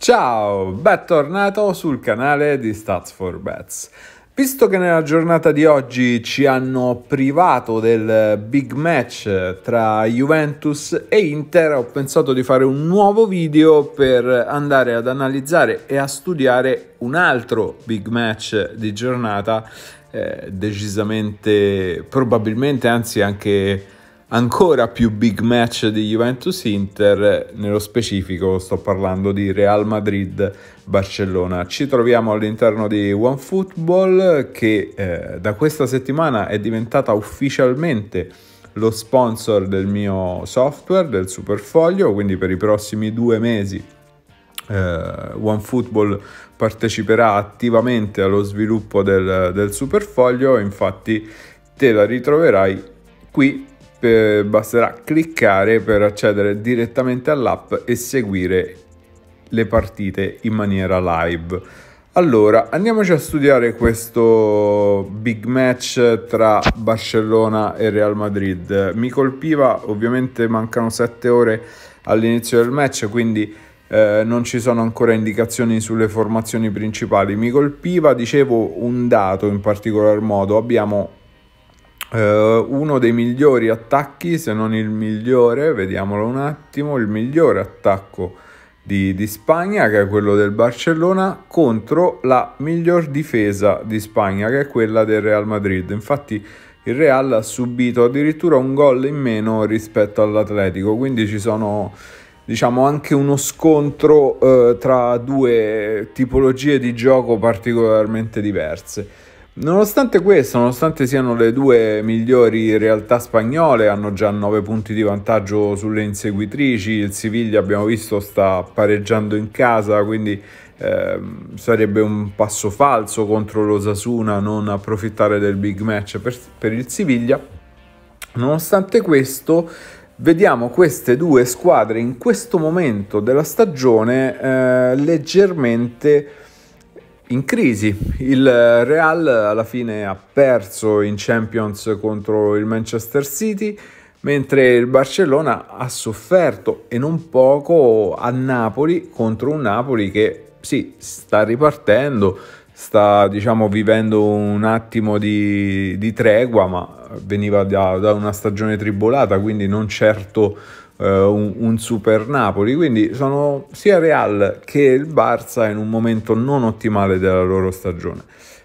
Ciao, bentornato sul canale di Stats4Bets. Visto che nella giornata di oggi ci hanno privato del big match tra Juventus e Inter, ho pensato di fare un nuovo video per andare ad analizzare e a studiare un altro big match di giornata, decisamente, probabilmente, anzi anche ancora più big match di Juventus-Inter. Nello specifico sto parlando di Real Madrid-Barcellona. Ci troviamo all'interno di OneFootball che da questa settimana è diventata ufficialmente lo sponsor del mio software, del Superfoglio, quindi per i prossimi 2 mesi OneFootball parteciperà attivamente allo sviluppo del Superfoglio. Infatti te la ritroverai qui. Basterà cliccare per accedere direttamente all'app e seguire le partite in maniera live. Allora, andiamoci a studiare questo big match tra Barcellona e Real Madrid. Mi colpiva, ovviamente mancano 7 ore all'inizio del match, quindi non ci sono ancora indicazioni sulle formazioni principali. Mi colpiva, dicevo, un dato in particolar modo. Abbiamo uno dei migliori attacchi, se non il migliore, vediamolo un attimo, il migliore attacco di Spagna, che è quello del Barcellona, contro la miglior difesa di Spagna, che è quella del Real Madrid. Infatti il Real ha subito addirittura un gol in meno rispetto all'Atletico, quindi ci sono, diciamo, anche uno scontro tra due tipologie di gioco particolarmente diverse. Nonostante questo, nonostante siano le due migliori realtà spagnole, hanno già 9 punti di vantaggio sulle inseguitrici. Il Siviglia, abbiamo visto, sta pareggiando in casa, quindi sarebbe un passo falso contro l'Osasuna non approfittare del big match per il Siviglia. Nonostante questo, vediamo queste due squadre in questo momento della stagione leggermente in crisi. Il Real alla fine ha perso in Champions contro il Manchester City, mentre il Barcellona ha sofferto, e non poco, a Napoli, contro un Napoli che sì, sta ripartendo, sta, diciamo, vivendo un attimo di tregua, ma veniva da una stagione tribolata, quindi non certo un super Napoli. Quindi sono sia Real che il Barça in un momento non ottimale della loro stagione.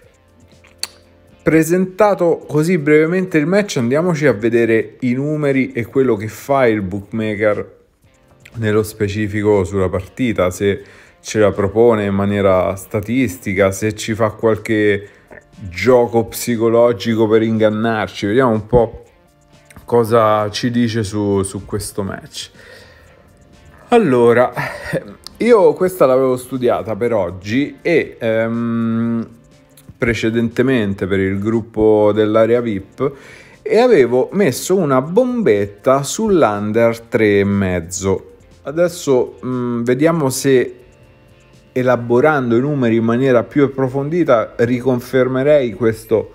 Presentato così brevemente il match, andiamoci a vedere i numeri e quello che fa il bookmaker nello specifico sulla partita, se ce la propone in maniera statistica, se ci fa qualche gioco psicologico per ingannarci. Vediamo un po' cosa ci dice su questo match. Allora, io questa l'avevo studiata per oggi e precedentemente per il gruppo dell'area VIP, e avevo messo una bombetta sull'under 3,5. Adesso vediamo se, elaborando i numeri in maniera più approfondita, riconfermerei questo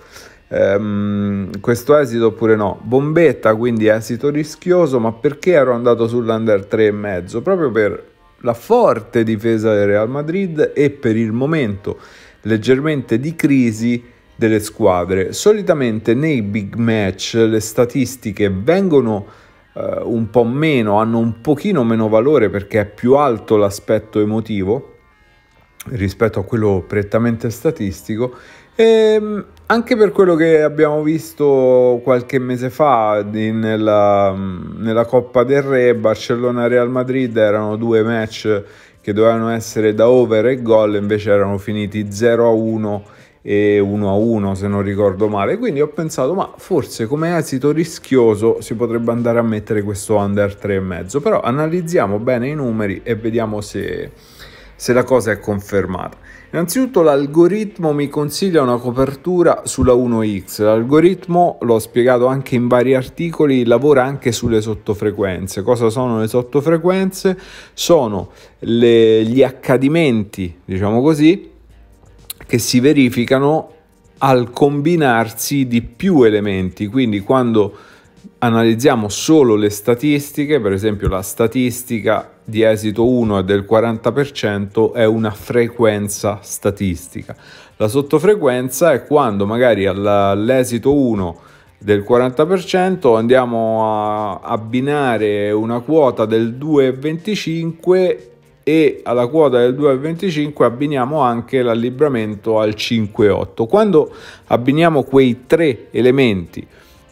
esito oppure no. Bombetta, quindi esito rischioso. Ma perché ero andato sull'under 3,5? Proprio per la forte difesa del Real Madrid e per il momento leggermente di crisi delle squadre. Solitamente nei big match le statistiche vengono un po' meno, hanno un pochino meno valore, perché è più alto l'aspetto emotivo rispetto a quello prettamente statistico. E anche per quello che abbiamo visto qualche mese fa nella Coppa del Re, Barcellona-Real Madrid, erano 2 match che dovevano essere da over e gol, invece erano finiti 0-1 e 1-1 se non ricordo male. Quindi ho pensato, ma forse come esito rischioso si potrebbe andare a mettere questo under 3,5. Però analizziamo bene i numeri e vediamo se la cosa è confermata. Innanzitutto l'algoritmo mi consiglia una copertura sulla 1x. L'algoritmo, l'ho spiegato anche in vari articoli, lavora anche sulle sottofrequenze. Cosa sono le sottofrequenze? Sono gli accadimenti, diciamo così, che si verificano al combinarsi di più elementi. Quindi quando analizziamo solo le statistiche, per esempio la statistica di esito 1 è del 40%, è una frequenza statistica. La sottofrequenza è quando magari all'esito 1 del 40% andiamo a abbinare una quota del 2,25 e alla quota del 2,25 abbiniamo anche l'allibramento al 5,8. Quando abbiniamo quei tre elementi,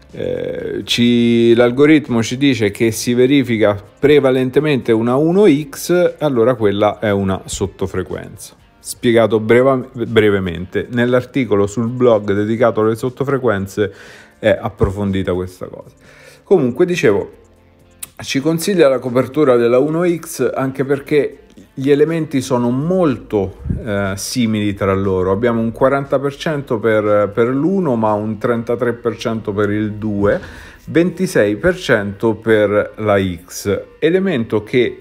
l'algoritmo ci dice che si verifica prevalentemente una 1x, allora quella è una sottofrequenza. Spiegato brevemente, nell'articolo sul blog dedicato alle sottofrequenze è approfondita questa cosa. Comunque, dicevo, ci consiglia la copertura della 1x anche perché gli elementi sono molto simili tra loro. Abbiamo un 40% per l'1, ma un 33% per il 2, 26% per la x. Elemento che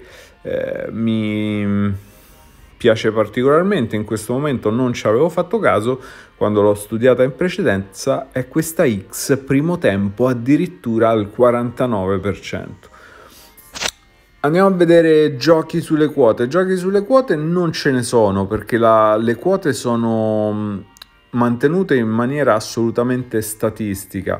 mi piace particolarmente, in questo momento non ci avevo fatto caso quando l'ho studiata in precedenza, è questa x primo tempo addirittura al 49%. Andiamo a vedere giochi sulle quote. Giochi sulle quote non ce ne sono, perché le quote sono mantenute in maniera assolutamente statistica.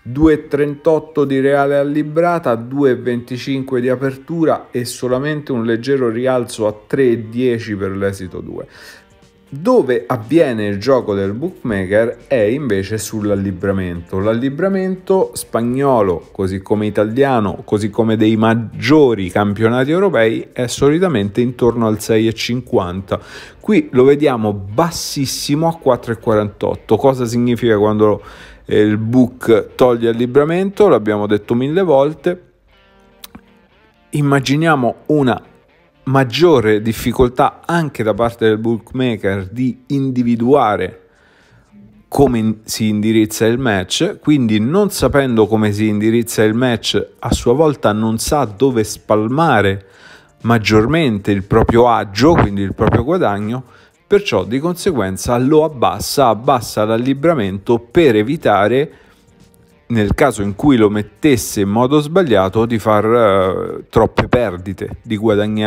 2,38 di reale allibrata, 2,25 di apertura e solamente un leggero rialzo a 3,10 per l'esito 2. Dove avviene il gioco del bookmaker è invece sull'allibramento. L'allibramento spagnolo, così come italiano, così come dei maggiori campionati europei, è solitamente intorno al 6,50. Qui lo vediamo bassissimo a 4,48. Cosa significa quando il book toglie allibramento? L'abbiamo detto 1000 volte. Immaginiamo una maggiore difficoltà anche da parte del bookmaker di individuare come si indirizza il match, quindi non sapendo come si indirizza il match a sua volta non sa dove spalmare maggiormente il proprio agio, quindi il proprio guadagno, perciò di conseguenza lo abbassa l'allibramento per evitare, nel caso in cui lo mettesse in modo sbagliato, di far troppe perdite, di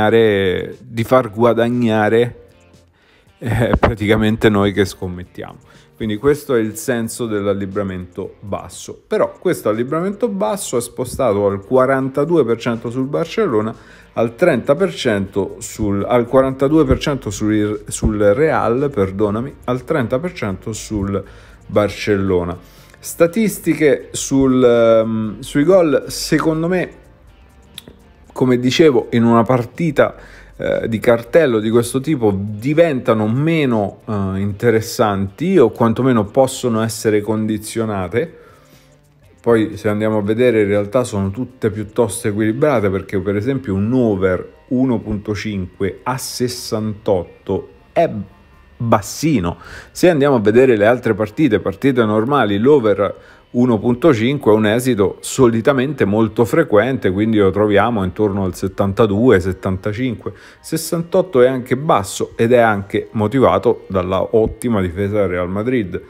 far guadagnare praticamente noi che scommettiamo. Quindi questo è il senso dell'allibramento basso. Però questo allibramento basso è spostato al 42% sul Barcellona, al 30% al 42% sul Real, perdonami, al 30% sul Barcellona. Statistiche sui gol, secondo me, come dicevo, in una partita di cartello di questo tipo diventano meno interessanti, o quantomeno possono essere condizionate. Poi, se andiamo a vedere, in realtà sono tutte piuttosto equilibrate, perché per esempio un over 1.5 a 68 è bassino. Se andiamo a vedere le altre partite normali, l'over 1.5 è un esito solitamente molto frequente, quindi lo troviamo intorno al 72, 75, 68 è anche basso ed è anche motivato dalla ottima difesa del Real Madrid.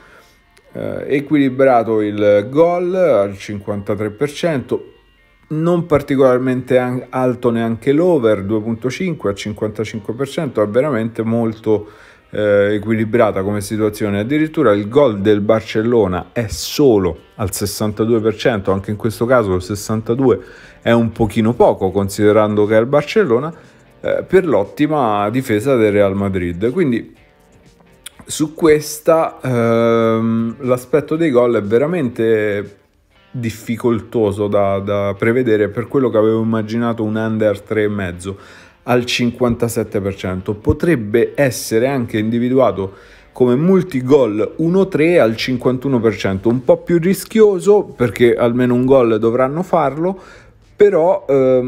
Equilibrato il gol al 53%, non particolarmente alto neanche l'over 2.5 al 55%, è veramente molto equilibrata come situazione. Addirittura il gol del Barcellona è solo al 62%, anche in questo caso il 62 è un pochino poco considerando che è il Barcellona, per l'ottima difesa del Real Madrid. Quindi su questa l'aspetto dei gol è veramente difficoltoso da prevedere. Per quello che avevo immaginato un under 3,5 al 57%, potrebbe essere anche individuato come multigol 1-3 al 51%, un po' più rischioso perché almeno un gol dovranno farlo, però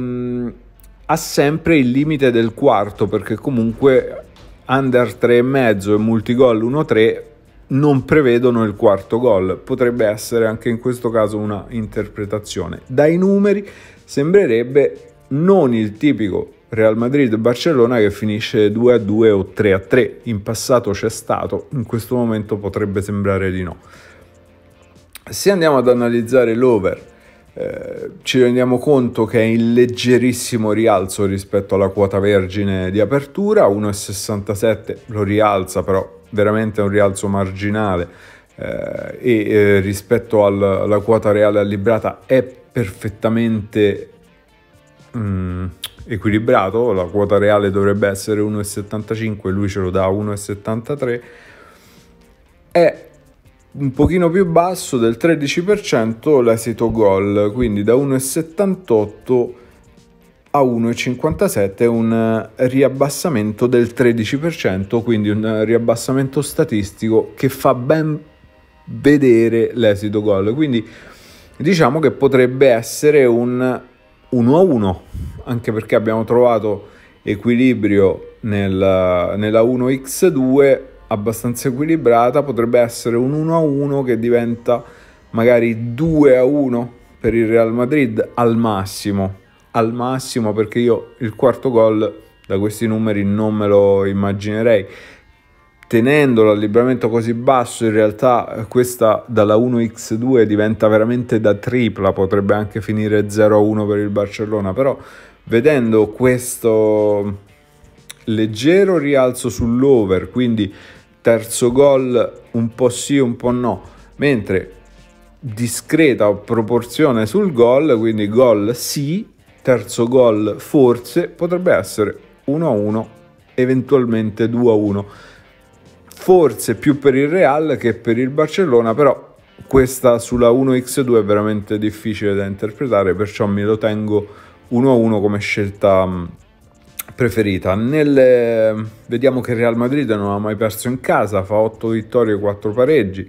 ha sempre il limite del quarto, perché comunque under 3,5 e multigol 1-3 non prevedono il quarto gol. Potrebbe essere anche in questo caso una interpretazione. Dai numeri sembrerebbe non il tipico Real Madrid-Barcellona che finisce 2-2 o 3-3. In passato c'è stato, in questo momento potrebbe sembrare di no. Se andiamo ad analizzare l'over Ci rendiamo conto che è in leggerissimo rialzo rispetto alla quota vergine di apertura, 1,67 lo rialza, però veramente è un rialzo marginale, rispetto alla quota reale allibrata è perfettamente equilibrato. La quota reale dovrebbe essere 1,75, lui ce lo dà a 1,73, è un pochino più basso del 13% l'esito gol, quindi da 1,78 a 1,57 un riabbassamento del 13%, quindi un riabbassamento statistico che fa ben vedere l'esito gol. Quindi diciamo che potrebbe essere un 1-1, anche perché abbiamo trovato equilibrio nella 1x2 abbastanza equilibrata. Potrebbe essere un 1-1 che diventa magari 2-1 per il Real Madrid al massimo, perché io il quarto gol da questi numeri non me lo immaginerei. Tenendo l'allibramento così basso, in realtà questa dalla 1x2 diventa veramente da tripla, potrebbe anche finire 0-1 per il Barcellona, però vedendo questo leggero rialzo sull'over, quindi terzo gol un po' sì un po' no, mentre discreta proporzione sul gol, quindi gol sì, terzo gol forse, potrebbe essere 1-1, eventualmente 2-1, forse più per il Real che per il Barcellona, però questa sulla 1x2 è veramente difficile da interpretare, perciò me lo tengo 1-1 come scelta preferita. Vediamo che il Real Madrid non ha mai perso in casa, fa 8 vittorie e 4 pareggi,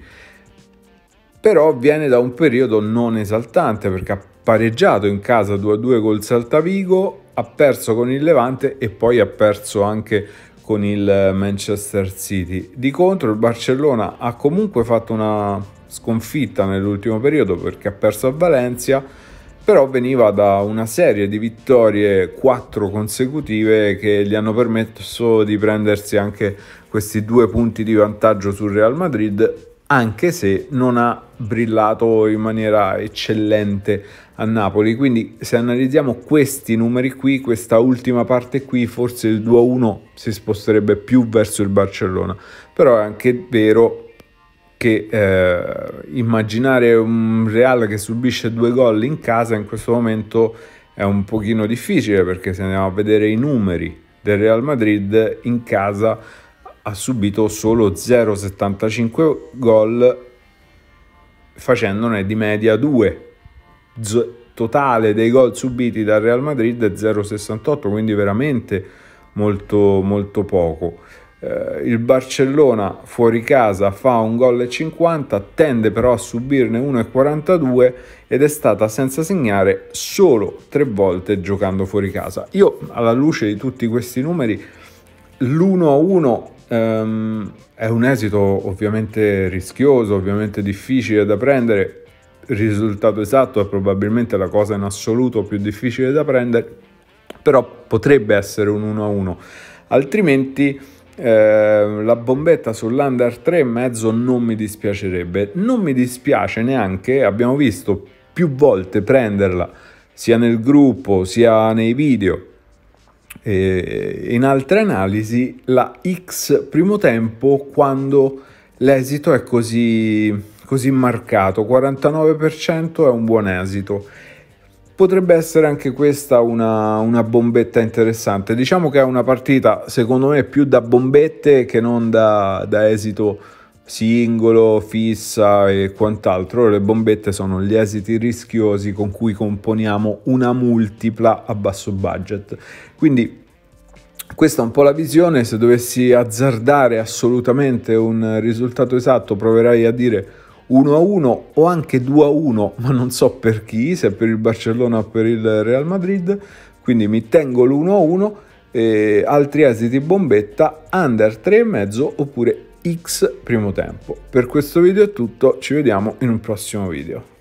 però viene da un periodo non esaltante, perché ha pareggiato in casa 2-2 col Celta Vigo, ha perso con il Levante e poi ha perso anche con il Manchester City. Di contro il Barcellona ha comunque fatto una sconfitta nell'ultimo periodo, perché ha perso a Valencia, però veniva da una serie di vittorie 4 consecutive che gli hanno permesso di prendersi anche questi 2 punti di vantaggio sul Real Madrid, anche se non ha brillato in maniera eccellente a Napoli. Quindi se analizziamo questi numeri qui, questa ultima parte qui, forse il 2-1 si sposterebbe più verso il Barcellona, però è anche vero che immaginare un Real che subisce 2 gol in casa in questo momento è un pochino difficile, perché se andiamo a vedere i numeri del Real Madrid in casa ha subito solo 0,75 gol, facendone di media 2. Totale dei gol subiti dal Real Madrid è 0,68, quindi veramente molto molto poco. Il Barcellona fuori casa fa 1,50 gol, tende però a subirne 1,42 ed è stata senza segnare solo 3 volte giocando fuori casa. Io, alla luce di tutti questi numeri, l'1-1 è un esito ovviamente rischioso, ovviamente difficile da prendere. Il risultato esatto è probabilmente la cosa in assoluto più difficile da prendere, però potrebbe essere un 1-1, altrimenti la bombetta sull'under 3,5 non mi dispiacerebbe. Non mi dispiace neanche, abbiamo visto più volte prenderla sia nel gruppo sia nei video e in altre analisi, la X primo tempo, quando l'esito è così marcato. 49% è un buon esito. Potrebbe essere anche questa una bombetta interessante. Diciamo che è una partita secondo me più da bombette che non da esito singolo, fissa e quant'altro. Le bombette sono gli esiti rischiosi con cui componiamo una multipla a basso budget. Quindi questa è un po' la visione. Se dovessi azzardare assolutamente un risultato esatto, proverei a dire 1-1 o anche 2-1, ma non so per chi, se per il Barcellona o per il Real Madrid, quindi mi tengo l'1-1. E altri esiti bombetta, under 3,5 oppure X primo tempo. Per questo video è tutto, ci vediamo in un prossimo video.